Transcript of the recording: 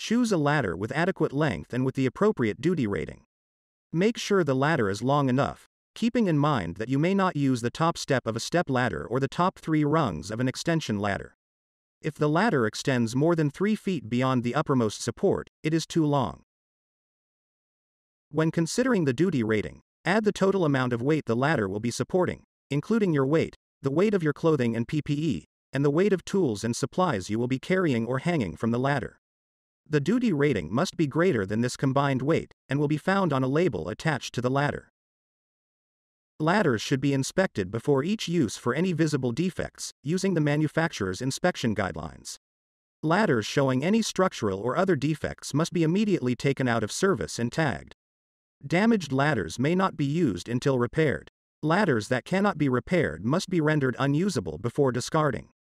Choose a ladder with adequate length and with the appropriate duty rating. Make sure the ladder is long enough, keeping in mind that you may not use the top step of a step ladder or the top 3 rungs of an extension ladder. If the ladder extends more than 3 feet beyond the uppermost support, it is too long. When considering the duty rating, add the total amount of weight the ladder will be supporting, including your weight, the weight of your clothing and PPE, and the weight of tools and supplies you will be carrying or hanging from the ladder. The duty rating must be greater than this combined weight, and will be found on a label attached to the ladder. Ladders should be inspected before each use for any visible defects, using the manufacturer's inspection guidelines. Ladders showing any structural or other defects must be immediately taken out of service and tagged. Damaged ladders may not be used until repaired. Ladders that cannot be repaired must be rendered unusable before discarding.